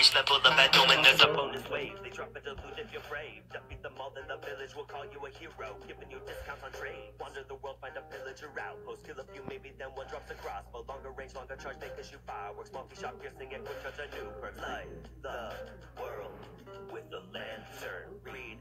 rage, level up at dome and there's a bonus wave. They drop a delude if you're brave. Defeat them all in the village, we'll call you a hero. Giving you discounts on trade. Wander the world, find a villager outpost. Kill a few, maybe then one drops a crossbow. Longer range, longer charge, they issue fireworks. Multi-shot piercing it, quick charge a new perk. Light the world with a lantern. Read